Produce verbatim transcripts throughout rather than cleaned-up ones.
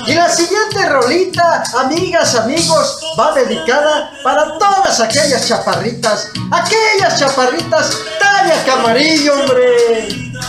Y la siguiente rolita, amigas, amigos, va dedicada para todas aquellas chaparritas, aquellas chaparritas talla camarillo, hombre.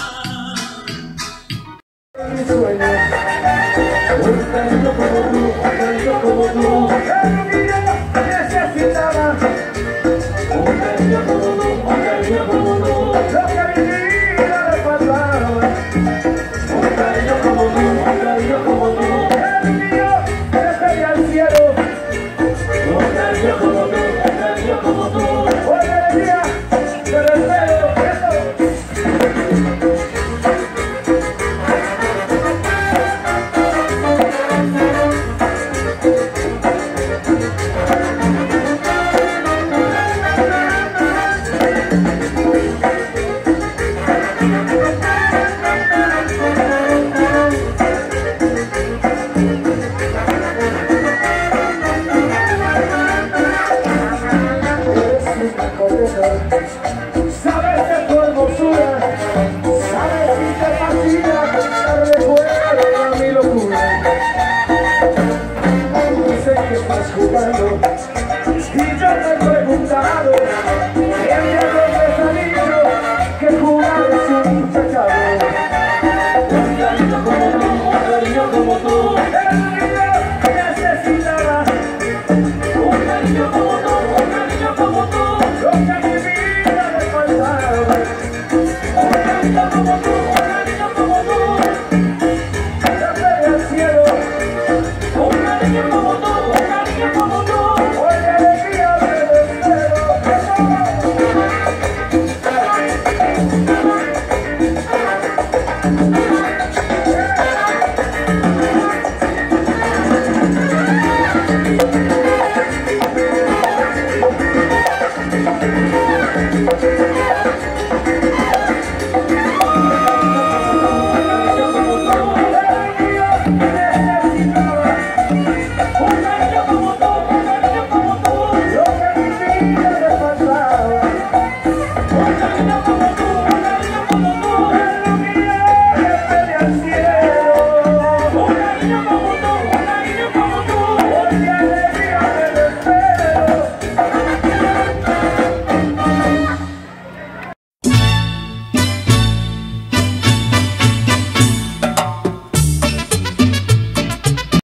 Sabes de tu hermosura, sabes si te fascina, te recuerda a mi locura. Sé que estás jugando y yo te he preguntado ¿quién te ha salido que jugar es un pecado? Un cariño como tú, un cariño como tú.